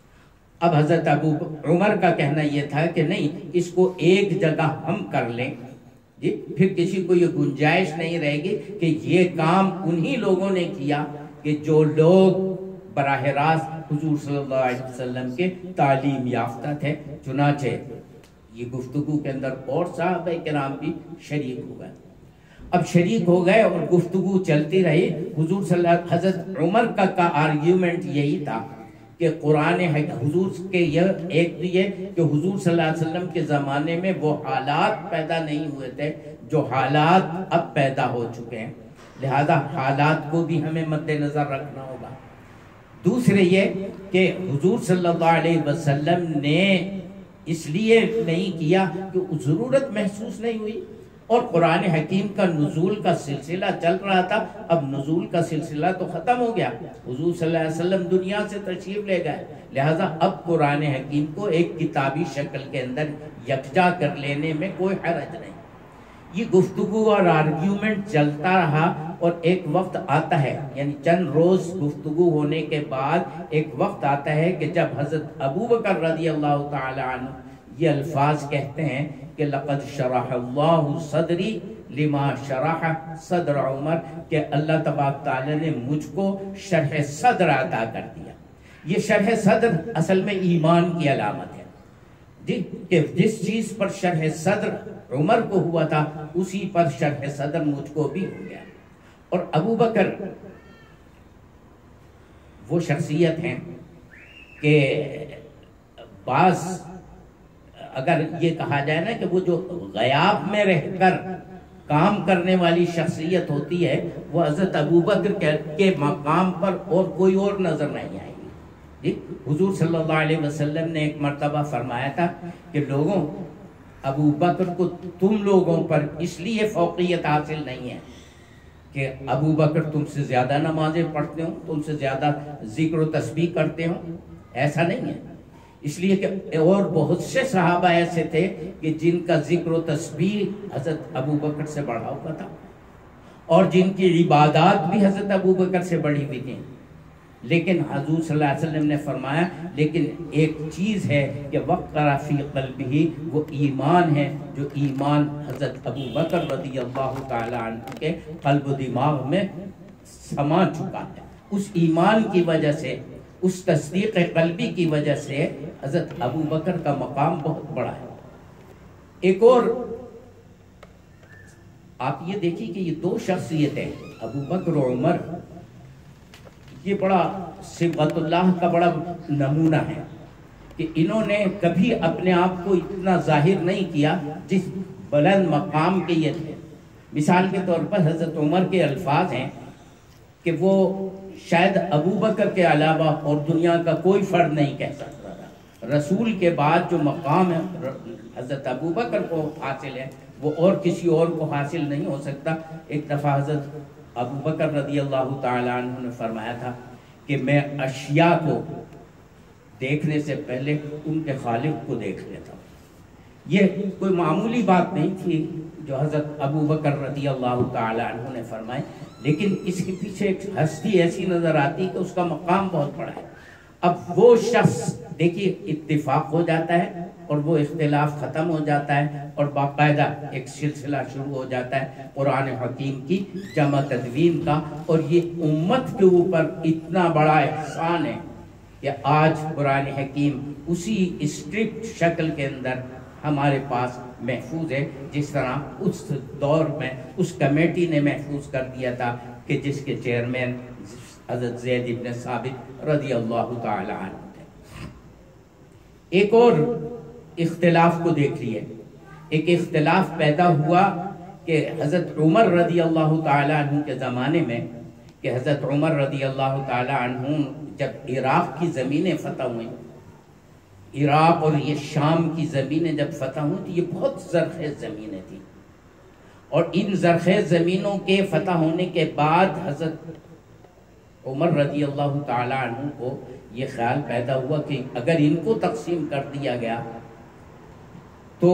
اب حضرت ابو عمر کا کہنا یہ تھا کہ نہیں، اس کو ایک جگہ ہم کر لیں جی، پھر کسی کو یہ گنجائش نہیں رہے گی کہ یہ کام انہی لوگوں نے کیا کہ جو لوگ براہ راست حضور صلی اللہ علیہ وسلم کے تعلیم یافتہ تھے۔ چنانچہ یہ گفتگو کے اندر اور صحابہ کرام بھی شریک ہو گئے۔ اب شریک ہو گئے اور گفتگو چلتی رہی۔ حضور صلی اللہ حضرت عمر کا کا آرگیومنٹ یہی تھا کہ قرآن حضور کے یہ ایک تو یہ کہ حضور صلی اللہ علیہ وسلم کے زمانے میں وہ حالات پیدا نہیں ہوئے تھے جو حالات اب پیدا ہو چکے ہیں، لہذا حالات کو بھی ہمیں مد نظر رکھنا ہوگا۔ دوسرے یہ کہ حضور صلی اللہ علیہ وسلم نے اس لیے نہیں کیا کہ ضرورت محسوس نہیں ہوئی، اور قرآن حکیم کا نزول کا سلسلہ چل رہا تھا۔ اب نزول کا سلسلہ تو ختم ہو گیا، حضور صلی اللہ علیہ وسلم دنیا سے تشریف لے گئے، لہٰذا اب قرآن حکیم کو ایک کتابی شکل کے اندر یکجا کر لینے میں کوئی حرج نہیں۔ یہ گفتگو اور آرگیومنٹ چلتا رہا، اور ایک وقت آتا ہے، یعنی چند روز گفتگو ہونے کے بعد ایک وقت آتا ہے کہ جب حضرت ابو بکر رضی اللہ تعالی عنہ یہ الفاظ کہتے ہیں کہ لقد شرح اللہ صدری لما شرح صدر عمر، کہ اللہ تبارک تعالی نے مجھ کو شرح صدر عطا کر دیا۔ یہ شرح صدر اصل میں ایمان کی علامت ہے جی، کہ جس چیز پر شرح صدر عمر کو ہوا تھا اسی پر شرح صدر مجھ کو بھی ہو گیا۔ اور ابو بکر وہ شخصیت ہیں کہ بعض اگر یہ کہا جائے نا کہ وہ جو غیاب میں رہ کر کام کرنے والی شخصیت ہوتی ہے، وہ حضرت ابو بکر کے مقام پر اور کوئی اور نظر نہیں آئے گی جی۔ حضور صلی اللہ علیہ وسلم نے ایک مرتبہ فرمایا تھا کہ لوگوں، ابو بکر کو تم لوگوں پر اس لیے فوقیت حاصل نہیں ہے کہ ابو بکر تم سے زیادہ نمازیں پڑھتے ہوں، تم سے زیادہ ذکر و تسبیح کرتے ہوں، ایسا نہیں ہے۔ اس لیے کہ اور بہت سے صحابہ ایسے تھے کہ جن کا ذکر و تسبیح حضرت ابو بکر سے بڑھا ہوا تھا، اور جن کی عبادات بھی حضرت ابو بکر سے بڑھی ہوئی تھیں، لیکن حضور صلی اللہ علیہ وسلم نے فرمایا لیکن ایک چیز ہے کہ وقر فی قلبہ، وہ ایمان ہے جو ایمان حضرت ابو بکر رضی اللہ تعالی عنہ کے قلب و دماغ میں سما چکا ہے۔ اس ایمان کی وجہ سے، اس تصدیق قلبی کی وجہ سے حضرت ابو بکر کا مقام بہت بڑا ہے۔ ایک اور آپ یہ دیکھیے کہ یہ دو شخصیتیں ابو بکر و عمر، یہ بڑا صبغت اللہ کا بڑا نمونہ ہے کہ انہوں نے کبھی اپنے آپ کو اتنا ظاہر نہیں کیا جس بلند مقام کے یہ تھے۔ مثال کے طور پر حضرت عمر کے الفاظ ہیں کہ وہ شاید ابو بکر کے علاوہ اور دنیا کا کوئی فرد نہیں کہہ سکتا تھا، رسول کے بعد جو مقام ہے حضرت ابو بکر کو حاصل ہے وہ اور کسی اور کو حاصل نہیں ہو سکتا۔ ایک دفعہ حضرت ابو بکر رضی اللہ تعالیٰ عنہ نے فرمایا تھا کہ میں اشیاء کو دیکھنے سے پہلے ان کے خالق کو دیکھ لیتا ہوں۔ یہ کوئی معمولی بات نہیں تھی جو حضرت ابو بکر رضی اللہ تعالیٰ عنہ نے فرمائی، لیکن اس کے پیچھے ایک ہستی ایسی نظر آتی کہ اس کا مقام بہت بڑا ہے۔ اب وہ شخص دیکھیے اتفاق ہو جاتا ہے اور وہ اختلاف ختم ہو جاتا ہے اور باقاعدہ ایک سلسلہ شروع ہو جاتا ہے قرآن حکیم کی جمع تدوین کا، اور یہ امت کے اوپر اتنا بڑا احسان ہے کہ آج قرآن حکیم اسی اسکرپٹ شکل کے اندر ہمارے پاس محفوظ ہے، جس طرح اس دور میں اس کمیٹی نے محفوظ کر دیا تھا کہ جس کے چیئرمین حضرت زید ابن ثابت رضی اللہ تعالی عنہ تھے۔ ایک اور اختلاف کو دیکھ لیے، ایک اختلاف پیدا ہوا کہ حضرت عمر رضی اللہ تعالی عنہ کے زمانے میں، کہ حضرت عمر رضی اللہ تعالی عنہ جب عراق کی زمینیں فتح ہوئیں، عراق اور یہ شام کی زمینیں جب فتح ہوئی تو یہ بہت زرخیز زمینیں تھیں، اور ان زرخیز زمینوں کے فتح ہونے کے بعد حضرت عمر رضی اللہ تعالی عنہ کو یہ خیال پیدا ہوا کہ اگر ان کو تقسیم کر دیا گیا تو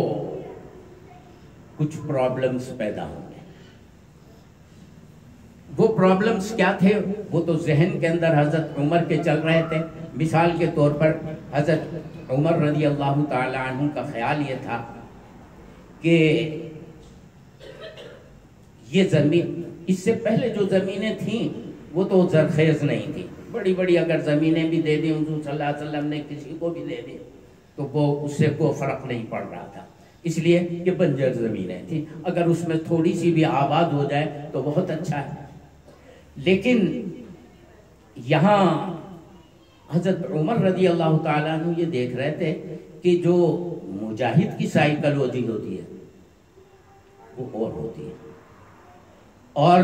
کچھ پرابلمز پیدا ہوں گے۔ وہ پرابلمز کیا تھے؟ وہ تو ذہن کے اندر حضرت عمر کے چل رہے تھے۔ مثال کے طور پر حضرت عمر رضی اللہ تعالی عنہ کا خیال یہ تھا کہ یہ زمین، اس سے پہلے جو زمینیں تھیں وہ تو زرخیز نہیں تھی، بڑی بڑی اگر زمینیں بھی دے دیں حضور صلی اللہ علیہ وسلم نے کسی کو بھی دے دی تو وہ اس سے کوئی فرق نہیں پڑ رہا تھا، اس لیے کہ بنجر زمینیں تھیں، اگر اس میں تھوڑی سی بھی آباد ہو جائے تو بہت اچھا ہے۔ لیکن یہاں حضرت عمر رضی اللہ تعالیٰ عنہ یہ دیکھ رہے تھے کہ جو مجاہد کی سائیکلوجی ہوتی ہے وہ اور ہوتی ہے، اور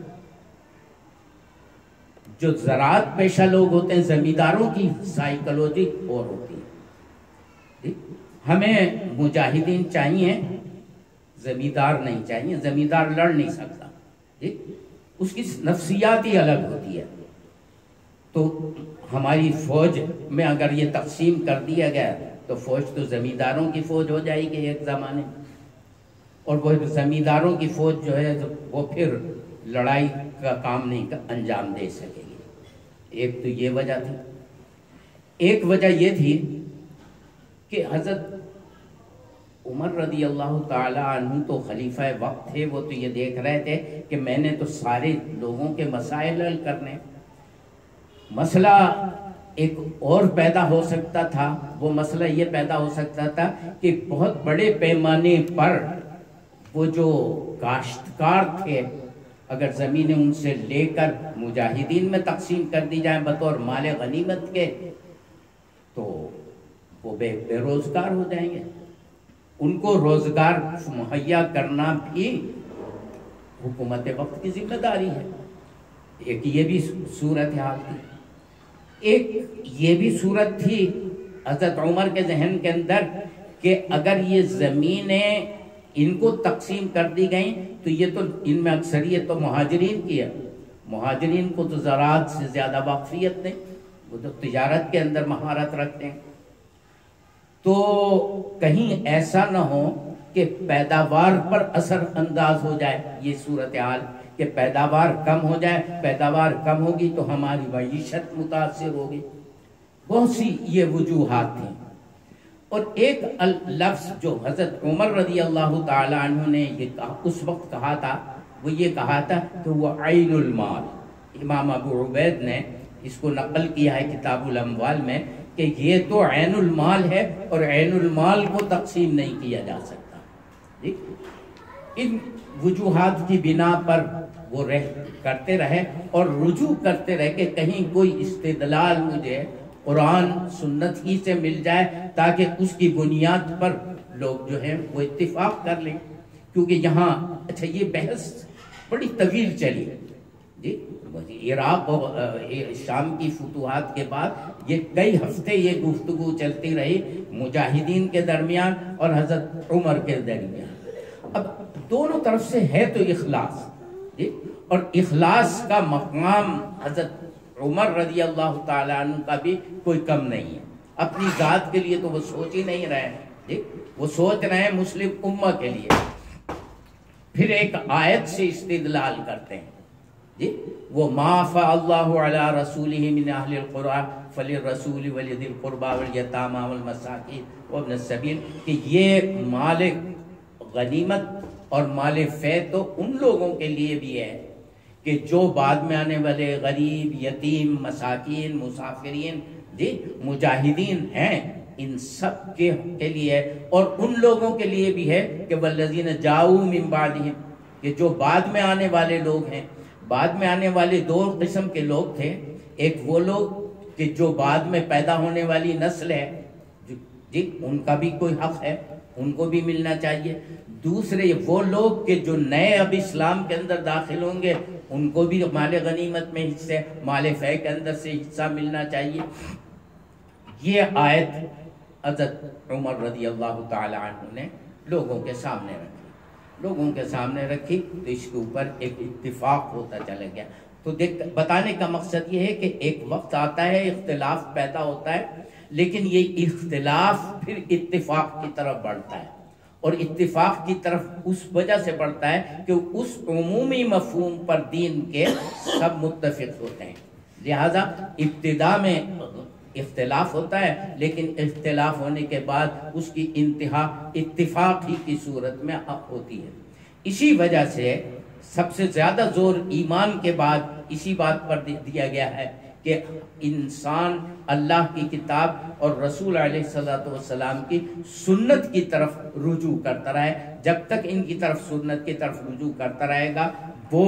جو زراعت پیشہ لوگ ہوتے ہیں زمینداروں کی سائیکلوجی اور ہوتی ہے۔ ہمیں مجاہدین چاہیے، زمیندار نہیں چاہیے، زمیندار لڑ نہیں سکتا، اس کی نفسیات ہی الگ ہوتی ہے۔ تو ہماری فوج میں اگر یہ تقسیم کر دیا گیا تو فوج تو زمینداروں کی فوج ہو جائے گی ایک زمانے میں، اور وہ زمینداروں کی فوج جو ہے وہ پھر لڑائی کا کام نہیں انجام دے سکے گی۔ ایک تو یہ وجہ تھی۔ ایک وجہ یہ تھی کہ حضرت عمر رضی اللہ تعالی عنہ تو خلیفہ وقت تھے، وہ تو یہ دیکھ رہے تھے کہ میں نے تو سارے لوگوں کے مسائل حل کرنے، مسئلہ ایک اور پیدا ہو سکتا تھا۔ وہ مسئلہ یہ پیدا ہو سکتا تھا کہ بہت بڑے پیمانے پر وہ جو کاشتکار تھے اگر زمینیں ان سے لے کر مجاہدین میں تقسیم کر دی جائیں بطور مال غنیمت کے تو وہ بے بے روزگار ہو جائیں گے۔ ان کو روزگار مہیا کرنا بھی حکومت وقت کی ذمہ داری ہے۔ ایک یہ بھی صورت حال تھی، ایک یہ بھی صورت تھی حضرت عمر کے ذہن کے اندر کہ اگر یہ زمینیں ان کو تقسیم کر دی گئیں تو یہ تو ان میں اکثریت تو مہاجرین کی ہے، مہاجرین کو تو زراعت سے زیادہ واقفیت نہیں، وہ تو تجارت کے اندر مہارت رکھتے ہیں، تو کہیں ایسا نہ ہو کہ پیداوار پر اثر انداز ہو جائے یہ صورتحال کہ پیداوار کم ہو جائے. پیداوار کم ہوگی تو ہماری معیشت متاثر ہوگی. بہت سی یہ وجوہات تھیں. اور ایک لفظ جو حضرت عمر رضی اللہ تعالی عنہ نے یہ کہا اس وقت کہا تھا وہ یہ کہا تھا کہ وہ عین المال. امام ابو عبید نے اس کو نقل کیا ہے کتاب الاموال میں کہ یہ تو عین المال ہے اور عین المال کو تقسیم نہیں کیا جا سکتا. ان وجوہات کی بنا پر وہ رہ کرتے رہے اور رجوع کرتے رہے کہ کہیں کوئی استدلال مجھے قرآن سنت ہی سے مل جائے تاکہ اس کی بنیاد پر لوگ جو ہیں وہ اتفاق کر لیں. کیونکہ یہاں اچھا یہ بحث بڑی طویل چلی جی. عراق اور شام کی فتوحات کے بعد یہ کئی ہفتے یہ گفتگو چلتی رہی مجاہدین کے درمیان اور حضرت عمر کے درمیان. اب دونوں طرف سے ہے تو اخلاص جی. اور اخلاص کا مقام حضرت عمر رضی اللہ تعالیٰ عنہ کا بھی کوئی کم نہیں ہے. اپنی ذات کے لیے تو وہ سوچ ہی نہیں رہے جی. وہ سوچ رہے ہیں مسلم امہ کے لیے. پھر ایک آیت سے استدلال کرتے ہیں جی. وہ ما فا اللہ علی رسولہ من اہل القرآن فللرسول ولذی القربى والیتامى والمساکین وابن السبیل کہ یہ مال غنیمت اور مال فے تو ان لوگوں کے لیے بھی ہے کہ جو بعد میں آنے والے غریب یتیم مساکین مسافرین جی مجاہدین ہیں ان سب کے کے لیے. اور ان لوگوں کے لیے بھی ہے کہ والذین جاؤوا من بعدہم کہ جو بعد میں آنے والے لوگ ہیں. بعد میں آنے والے دو قسم کے لوگ تھے. ایک وہ لوگ کہ جو بعد میں پیدا ہونے والی نسل ہے جی ان کا بھی کوئی حق ہے ان کو بھی ملنا چاہیے. دوسرے وہ لوگ کہ جو نئے اب اسلام کے اندر داخل ہوں گے ان کو بھی مال غنیمت میں حصے مال فے کے اندر سے حصہ ملنا چاہیے. یہ آیت حضرت عمر رضی اللہ تعالی عنہ نے لوگوں کے سامنے رکھی لوگوں کے سامنے رکھی تو اس کے اوپر ایک اتفاق ہوتا چلا گیا. تو دیکھ بتانے کا مقصد یہ ہے کہ ایک وقت آتا ہے اختلاف پیدا ہوتا ہے لیکن یہ اختلاف پھر اتفاق کی طرف بڑھتا ہے. اور اتفاق کی طرف اس وجہ سے بڑھتا ہے کہ اس عمومی مفہوم پر دین کے سب متفق ہوتے ہیں. لہذا ابتدا میں اختلاف ہوتا ہے لیکن اختلاف ہونے کے بعد اس کی انتہا اتفاق ہی کی صورت میں ہوتی ہے. اسی وجہ سے سب سے زیادہ زور ایمان کے بعد اسی بات پر دیا گیا ہے کہ انسان اللہ کی کتاب اور رسول علیہ الصلوۃ والسلام کی سنت کی طرف رجوع کرتا رہے. جب تک ان کی طرف سنت کی طرف رجوع کرتا رہے گا وہ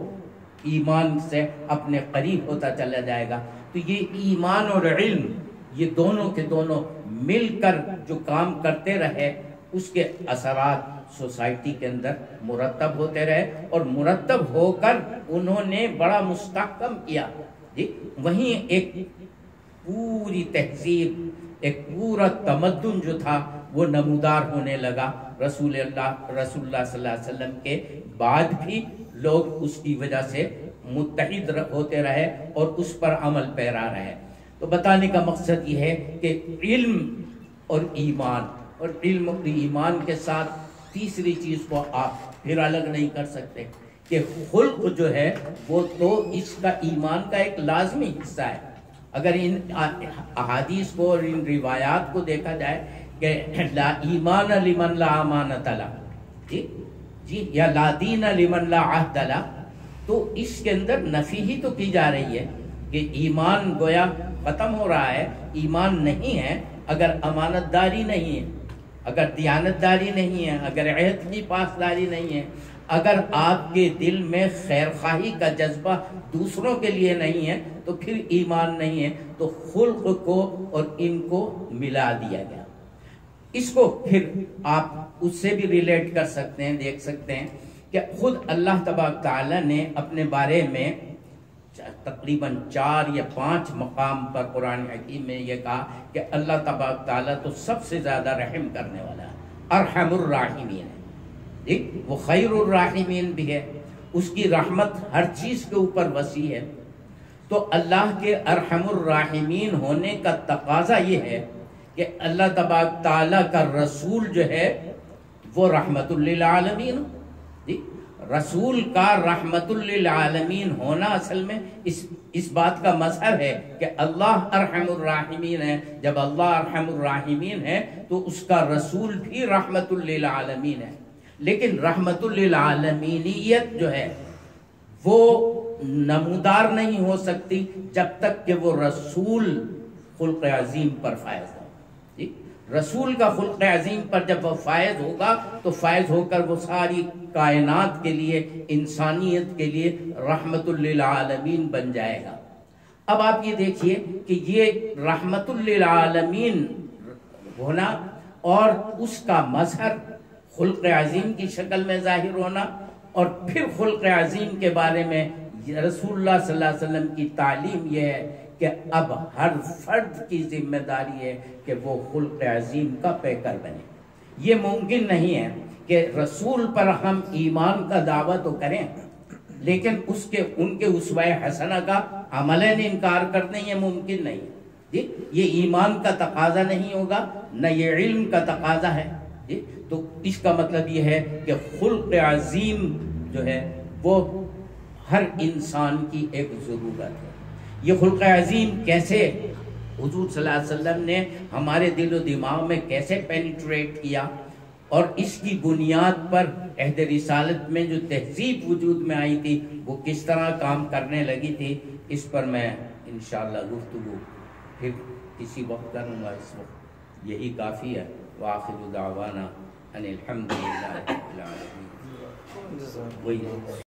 ایمان سے اپنے قریب ہوتا چلا جائے گا. تو یہ ایمان اور علم یہ دونوں کے دونوں مل کر جو کام کرتے رہے اس کے اثرات سوسائٹی کے اندر مرتب ہوتے رہے اور مرتب ہو کر انہوں نے بڑا مستحکم کیا جی. وہیں ایک پوری تہذیب ایک پورا تمدن جو تھا وہ نمودار ہونے لگا. رسول اللہ رسول اللہ صلی اللہ علیہ وسلم کے بعد بھی لوگ اس کی وجہ سے متحد ہوتے رہے اور اس پر عمل پیرا رہے. تو بتانے کا مقصد یہ ہے کہ علم اور ایمان اور علم اور ایمان کے ساتھ تیسری چیز کو آپ پھر الگ نہیں کر سکتے کہ خلق جو ہے وہ تو اس کا ایمان کا ایک لازمی حصہ ہے. اگر ان احادیث کو اور ان روایات کو دیکھا جائے کہ لا ایمان لمن لا امانۃ له جی جی یا لا دین لمن لا عہد له تو اس کے اندر نفی ہی تو کی جا رہی ہے کہ ایمان گویا ختم ہو رہا ہے. ایمان نہیں ہے اگر امانت داری نہیں ہے اگر دیانت داری نہیں ہے اگر عہد کی پاسداری نہیں ہے اگر آپ کے دل میں خیر خواہی کا جذبہ دوسروں کے لیے نہیں ہے تو پھر ایمان نہیں ہے. تو خلق کو اور ان کو ملا دیا گیا. اس کو پھر آپ اس سے بھی ریلیٹ کر سکتے ہیں دیکھ سکتے ہیں کہ خود اللہ تبارک تعالیٰ نے اپنے بارے میں تقریباً چار یا پانچ مقام پر قرآن حکیم میں یہ کہا کہ اللہ تبارک تعالیٰ تو سب سے زیادہ رحم کرنے والا ہے. ارحم الراحمین ہے ایک وہ خیر الراحمین بھی ہے. اس کی رحمت ہر چیز کے اوپر وسیع ہے. تو اللہ کے ارحم الراحمین ہونے کا تقاضا یہ ہے کہ اللہ تبارک تعالیٰ کا رسول جو ہے وہ رحمت للعالمین. جی رسول کا رحمت للعالمین ہونا اصل میں اس اس بات کا مظہر ہے کہ اللہ ارحم الراحمین ہے. جب اللہ ارحم الراحمین ہے تو اس کا رسول بھی رحمت للعالمین ہے. لیکن رحمت للعالمینیت جو ہے وہ نمودار نہیں ہو سکتی جب تک کہ وہ رسول خلق عظیم پر فائز ہو. جی رسول کا خلق عظیم پر جب وہ فائز ہوگا تو فائز ہو کر وہ ساری کائنات کے لیے انسانیت کے لیے رحمت للعالمین بن جائے گا. اب آپ یہ دیکھیے کہ یہ رحمت للعالمین ہونا اور اس کا مظہر خلق عظیم کی شکل میں ظاہر ہونا اور پھر خلق عظیم کے بارے میں رسول اللہ صلی اللہ علیہ وسلم کی تعلیم یہ ہے کہ اب ہر فرد کی ذمہ داری ہے کہ وہ خلق عظیم کا پیکر بنے. یہ ممکن نہیں ہے کہ رسول پر ہم ایمان کا دعویٰ تو کریں لیکن اس کے ان کے اسوہ حسنہ کا عملاً انکار کر دیں. یہ ممکن نہیں. جی یہ ایمان کا تقاضا نہیں ہوگا نہ یہ علم کا تقاضا ہے. جی تو اس کا مطلب یہ ہے کہ خلق عظیم جو ہے وہ ہر انسان کی ایک ضرورت ہے. یہ خلق عظیم کیسے حضور صلی اللہ علیہ وسلم نے ہمارے دل و دماغ میں کیسے پینیٹریٹ کیا اور اس کی بنیاد پر عہد رسالت میں جو تہذیب وجود میں آئی تھی وہ کس طرح کام کرنے لگی تھی، اس پر میں انشاءاللہ گفتگو پھر کسی وقت کروں گا. اس وقت یہی کافی ہے. وآخر دعوانا ان الحمد للہ رب العالمین. وہی